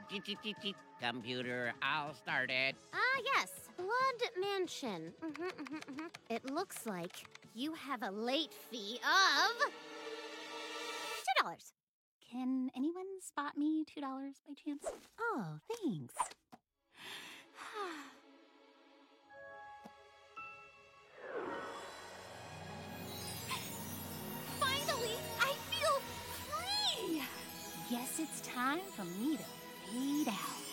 Computer, I'll start it. Yes, Blood Mansion. It looks like you have a late fee of $2. Can anyone spot me $2 by chance? Oh, thanks. Finally, I feel free! Guess it's time for me to fade out.